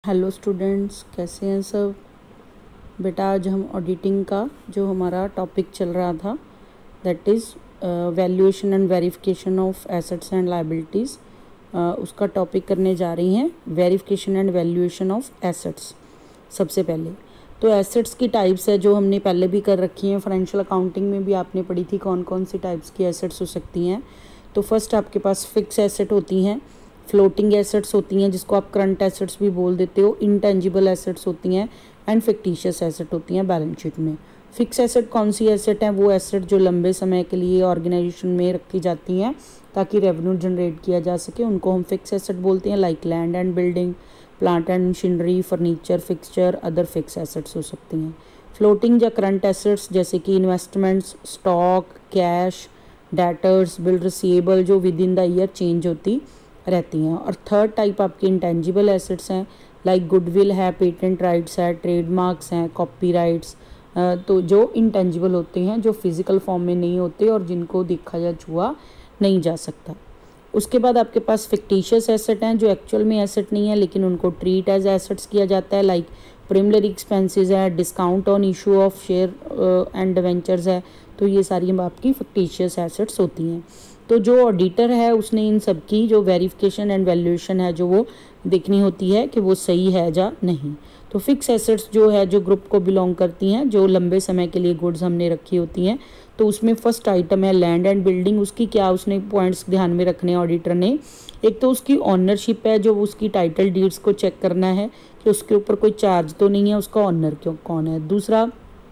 Hello students, कैसे हैं सब। बेटा आज हम ऑडिटिंग का जो हमारा टॉपिक चल रहा था that is valuation and verification of assets and liabilities, उसका टॉपिक करने जा रही हैं verification and valuation of assets. सबसे पहले तो एसेट्स की टाइप्स है जो हमने पहले भी कर रखी हैं, फाइनेंशियल अकाउंटिंग में भी आपने पढ़ी थी कौन कौन सी टाइप्स की एसेट्स हो सकती हैं। तो फर्स्ट आपके पास फिक्स एसेट होती हैं, फ्लोटिंग एसेट्स होती हैं जिसको आप करंट एसेट्स भी बोल देते हो, इंटेंजिबल एसेट्स होती हैं एंड फिक्टिशियस एसेट होती हैं बैलेंस शीट में। फिक्स एसेट कौन सी एसेट हैं? वो एसेट जो लंबे समय के लिए ऑर्गेनाइजेशन में रखी जाती हैं ताकि रेवेन्यू जनरेट किया जा सके, उनको हम फिक्स एसेट बोलते हैं। Like land and building, plant and machinery, furniture, fixture, other fix assets हो सकती हैं। फ्लोटिंग या करंट एसेट्स जैसे कि investments, stock, cash, debtors, bill receivable जो within the year change होती रहती हैं। और थर्ड टाइप आपकी इंटेंजिबल एसेट्स हैं, लाइक गुडविल है, पेटेंट राइट्स है, ट्रेडमार्क्स हैं, कॉपीराइट्स, तो जो इंटेंजिबल होते हैं, जो फिजिकल फॉर्म में नहीं होते और जिनको देखा या छुआ नहीं जा सकता। उसके बाद आपके पास फिक्टिशियस एसेट हैं जो एक्चुअल में एसेट नहीं है लेकिन उनको ट्रीट एज एसेट्स किया जाता है, लाइक प्रीमिलरी एक्सपेंसेस है, discount on issue of share and debentures है। तो ये सारी आपकी फिक्टिशियस एसेट्स होती हैं। तो जो ऑडिटर है उसने इन सब की जो वेरिफिकेशन एंड वैल्यूएशन है जो वो देखनी होती है कि वो सही है या नहीं। तो फिक्स एसेट्स जो है जो ग्रुप को बिलोंग करती हैं, जो लंबे समय के लिए गुड्स हमने रखी होती हैं, तो उसमें फर्स्ट आइटम है लैंड एंड बिल्डिंग। उसकी क्या उसने पॉइंट्स ध्यान में रखने ऑडिटर ने। एक तो उसकी ऑनरशिप है, जो उसकी टाइटल डीड्स को चेक करना है कि उसके ऊपर कोई चार्ज तो नहीं है, उसका ऑनर क्यों कौन है। दूसरा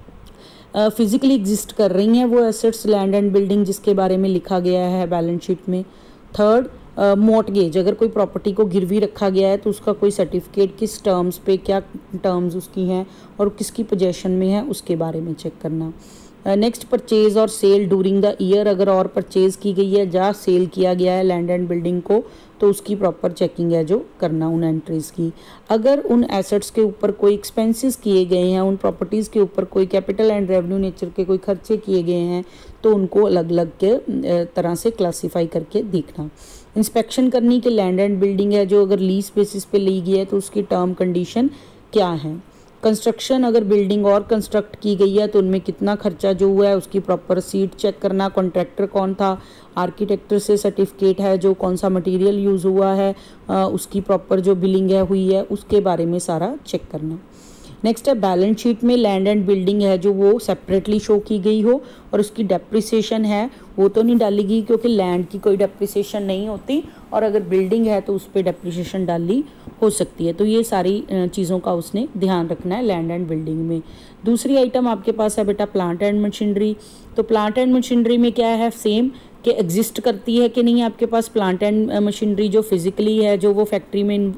फिजिकली एग्जिस्ट कर रही हैं वो एसेट्स, लैंड एंड बिल्डिंग जिसके बारे में लिखा गया है बैलेंस शीट में। थर्ड मॉर्टगेज, अगर कोई प्रॉपर्टी को गिरवी रखा गया है तो उसका कोई सर्टिफिकेट किस टर्म्स पे, क्या टर्म्स उसकी हैं और किसकी पोजेशन में है उसके बारे में चेक करना। नेक्स्ट परचेज और सेल ड्यूरिंग द ईयर, अगर और परचेज की गई है या सेल किया गया है लैंड एंड बिल्डिंग को तो उसकी प्रॉपर चेकिंग है जो करना उन एंट्रीज़ की। अगर उन एसेट्स के ऊपर कोई एक्सपेंसेस किए गए हैं, उन प्रॉपर्टीज़ के ऊपर कोई कैपिटल एंड रेवेन्यू नेचर के कोई खर्चे किए गए हैं तो उनको अलग अलग के तरह से क्लासीफाई करके देखना। इंस्पेक्शन करनी कि लैंड एंड बिल्डिंग है जो अगर लीज बेसिस पे ली गई है तो उसकी टर्म कंडीशन क्या है। कंस्ट्रक्शन, अगर बिल्डिंग और कंस्ट्रक्ट की गई है तो उनमें कितना खर्चा जो हुआ है उसकी प्रॉपर रसीद चेक करना। कॉन्ट्रैक्टर कौन था, आर्किटेक्टर से सर्टिफिकेट है जो कौन सा मटेरियल यूज़ हुआ है, उसकी प्रॉपर जो बिलिंग है हुई है उसके बारे में सारा चेक करना। नेक्स्ट है बैलेंस शीट में लैंड एंड बिल्डिंग है जो वो सेपरेटली शो की गई हो और उसकी डेप्रिसिएशन है वो तो नहीं डालेगी क्योंकि लैंड की कोई डेप्रिसिएशन नहीं होती, और अगर बिल्डिंग है तो उस पर डेप्रिसिएशन डाली हो सकती है। तो ये सारी चीज़ों का उसने ध्यान रखना है लैंड एंड बिल्डिंग में। दूसरी आइटम आपके पास है बेटा प्लांट एंड मशीनरी। तो प्लांट एंड मशीनरी में क्या है, सेम कि एग्जिस्ट करती है कि नहीं आपके पास प्लांट एंड मशीनरी जो फिजिकली है जो वो फैक्ट्री में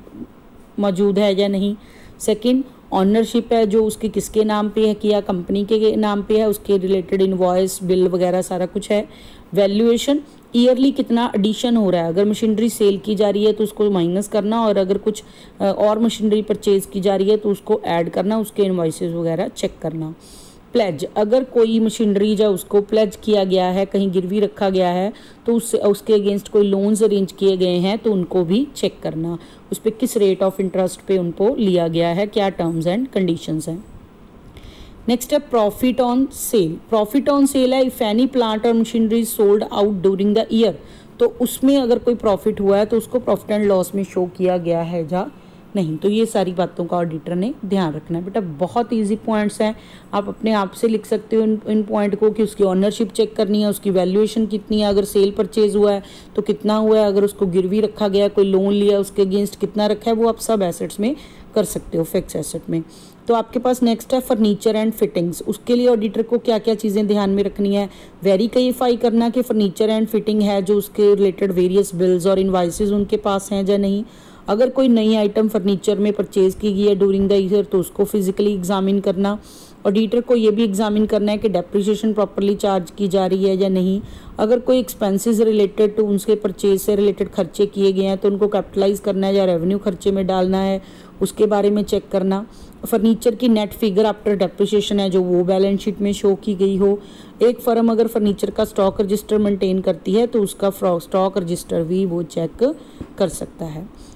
मौजूद है या नहीं। सेकंड ऑनरशिप है जो उसके किसके नाम पे है, किया कंपनी के नाम पे है, उसके रिलेटेड इनवॉइस बिल वगैरह सारा कुछ है। वैल्यूएशन, ईयरली कितना एडिशन हो रहा है, अगर मशीनरी सेल की जा रही है तो उसको माइनस करना और अगर कुछ और मशीनरी परचेज की जा रही है तो उसको ऐड करना, उसके इनवॉइसेस वगैरह चेक करना। प्लेज, अगर कोई मशीनरी जो उसको प्लेज किया गया है, कहीं गिरवी रखा गया है तो उसके अगेंस्ट कोई लोन्स अरेंज किए गए हैं तो उनको भी चेक करना, उस पर किस रेट ऑफ इंटरेस्ट पे उनको लिया गया है, क्या टर्म्स एंड कंडीशंस हैं। नेक्स्ट है profit on sale. Profit on sale है इफ एनी प्लांट और machinery sold out during the year, तो उसमें अगर कोई प्रॉफिट हुआ है तो उसको प्रॉफिट एंड लॉस में शो किया गया है या नहीं। तो ये सारी बातों का ऑडिटर ने ध्यान रखना है। बेटा बहुत इजी पॉइंट्स हैं, आप अपने आप से लिख सकते हो इन पॉइंट को कि उसकी ऑनरशिप चेक करनी है, उसकी वैल्यूएशन कितनी है, अगर सेल परचेज हुआ है तो कितना हुआ है, अगर उसको गिरवी रखा गया है, कोई लोन लिया उसके अगेंस्ट कितना रखा है, वो आप सब एसेट्स में कर सकते हो फिक्स एसेट में। तो आपके पास नेक्स्ट है फर्नीचर एंड फिटिंग्स। उसके लिए ऑडिटर को क्या क्या चीज़ें ध्यान में रखनी है, वेरीफाई करना कि फर्नीचर एंड फिटिंग है जो उसके रिलेटेड वेरियस बिल्स और इनवाइसेस उनके पास हैं या नहीं। अगर कोई नई आइटम फर्नीचर में परचेज की गई है ड्यूरिंग द ईयर तो उसको फिजिकली एग्जामिन करना। ऑडिटर को ये भी एग्जामिन करना है कि डेप्रिसिएशन प्रॉपरली चार्ज की जा रही है या नहीं। अगर कोई एक्सपेंसेस रिलेटेड टू उनके परचेज से रिलेटेड खर्चे किए गए हैं तो उनको कैपिटलाइज करना है या रेवेन्यू खर्चे में डालना है, उसके बारे में चेक करना। फर्नीचर की नेट फिगर आफ्टर डेप्रिसिएशन है जो वो बैलेंस शीट में शो की गई हो। एक फर्म अगर फर्नीचर का स्टॉक रजिस्टर मेंटेन करती है तो उसका स्टॉक रजिस्टर भी वो चेक कर सकता है।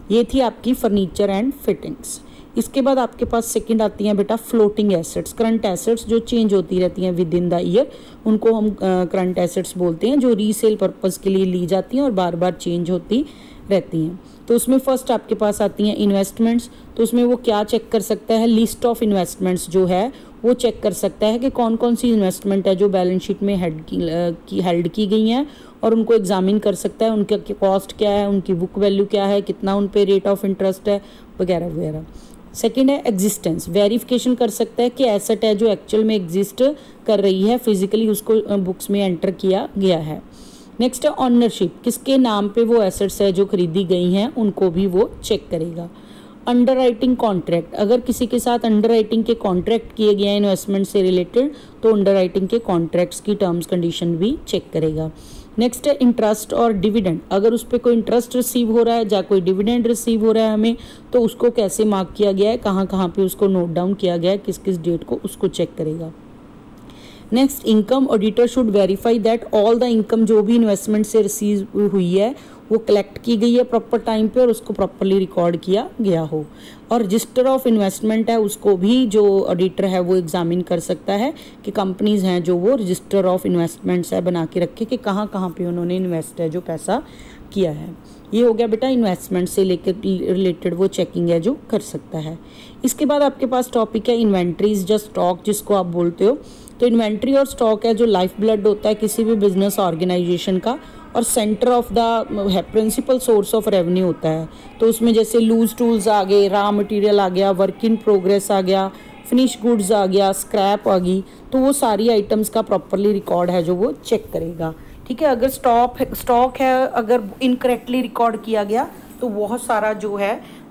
ये थी आपकी फर्नीचर एंड फिटिंग्स। इसके बाद आपके पास सेकंड आती हैं बेटा फ्लोटिंग एसेट्स। करंट एसेट्स जो चेंज होती रहती हैं विद इन द ईयर, उनको हम करंट एसेट्स बोलते हैं, जो रीसेल पर्पस के लिए ली जाती हैं और बार बार चेंज होती रहती हैं। तो उसमें फर्स्ट आपके पास आती हैं इन्वेस्टमेंट्स। तो उसमें वो क्या चेक कर सकता है, लिस्ट ऑफ इन्वेस्टमेंट्स जो है वो चेक कर सकता है कि कौन कौन सी इन्वेस्टमेंट है जो बैलेंस शीट में हेल्ड की गई हैं, और उनको एग्जामिन कर सकता है उनका कॉस्ट क्या है, उनकी बुक वैल्यू क्या है, कितना उन पे रेट ऑफ इंटरेस्ट है, वगैरह वगैरह। सेकेंड है एग्जिस्टेंस, वेरिफिकेशन कर सकता है कि एसेट है जो एक्चुअल में एग्जिस्ट कर रही है, फिजिकली उसको बुक्स में एंटर किया गया है। नेक्स्ट है ऑनरशिप, किसके नाम पे वो एसेट्स है जो खरीदी गई हैं उनको भी वो चेक करेगा। अंडरराइटिंग कॉन्ट्रैक्ट, अगर किसी के साथ अंडरराइटिंग के कॉन्ट्रैक्ट किए गए हैं इन्वेस्टमेंट से रिलेटेड, तो अंडरराइटिंग के कॉन्ट्रैक्ट्स की टर्म्स कंडीशन भी चेक करेगा। नेक्स्ट है इंटरेस्ट और डिविडेंड, अगर उस पर कोई इंटरेस्ट रिसीव हो रहा है या कोई डिविडेंड रिसीव हो रहा है हमें, तो उसको कैसे मार्क किया गया है, कहाँ कहाँ पे उसको नोट डाउन किया गया है, किस किस डेट को, उसको चेक करेगा। Next income, auditor should verify that all the income जो भी इन्वेस्टमेंट से रिसीव हुई है वो कलेक्ट की गई है प्रॉपर टाइम पे और उसको प्रॉपरली रिकॉर्ड किया गया हो। और रजिस्टर ऑफ इन्वेस्टमेंट है उसको भी जो ऑडिटर है वो एग्जामिन कर सकता है कि कंपनीज हैं जो वो रजिस्टर ऑफ इन्वेस्टमेंट्स है बना के रखे कि कहाँ कहाँ पे उन्होंने इन्वेस्ट है जो पैसा किया है। ये हो गया बेटा इन्वेस्टमेंट से लेकर रिलेटेड वो चेकिंग है जो कर सकता है। इसके बाद आपके पास टॉपिक है इन्वेंट्रीज या स्टॉक जिसको आप बोलते हो। तो इन्वेंट्री और स्टॉक है जो लाइफ ब्लड होता है किसी भी बिजनेस ऑर्गेनाइजेशन का, और सेंटर ऑफ द है प्रिंसिपल सोर्स ऑफ रेवेन्यू होता है। तो उसमें जैसे लूज टूल्स आ गए, रॉ मटेरियल आ गया, वर्क इन प्रोग्रेस आ गया, फिनिश गुड्स आ गया, स्क्रैप आ गई, तो वो सारी आइटम्स का प्रॉपरली रिकॉर्ड है जो वो चेक करेगा। ठीक है, अगर स्टॉक है अगर इनकरेक्टली रिकॉर्ड किया गया तो बहुत सारा जो है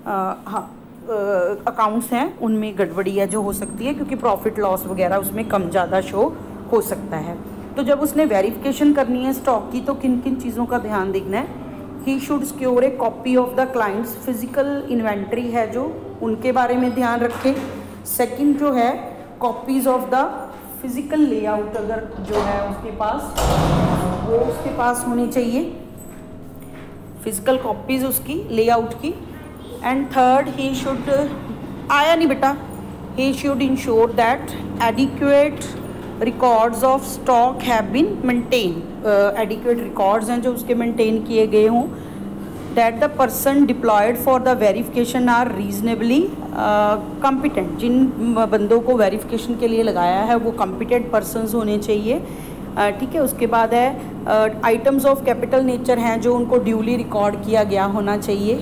अकाउंट्स हैं उनमें गड़बड़ी है जो हो सकती है, क्योंकि प्रॉफिट लॉस वगैरह उसमें कम ज़्यादा शो हो सकता है। तो जब उसने वेरिफिकेशन करनी है स्टॉक की तो किन किन चीज़ों का ध्यान देखना है। He should secure a copy of the client's physical inventory है जो उनके बारे में ध्यान रखे। सेकंड जो है copies of the physical layout अगर जो है उसके पास होनी चाहिए, फिजिकल कॉपीज़ उसकी लेआउट की। एंड थर्ड ही शुड आया नहीं बेटा, he should ensure that adequate records of stock have been maintain, adequate records हैं जो उसके मेंटेन किए गए हों। That the person deployed for the verification are reasonably competent, जिन बंदों को वेरिफिकेशन के लिए लगाया है वो कॉम्पिटेंट पर्सनस होने चाहिए। ठीक है, उसके बाद है आइटम्स ऑफ कैपिटल नेचर हैं जो उनको ड्यूली रिकॉर्ड किया गया होना चाहिए।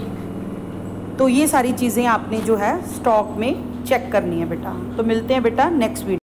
तो ये सारी चीज़ें आपने जो है स्टॉक में चेक करनी है बेटा। तो मिलते हैं बेटा नेक्स्ट वीडियो।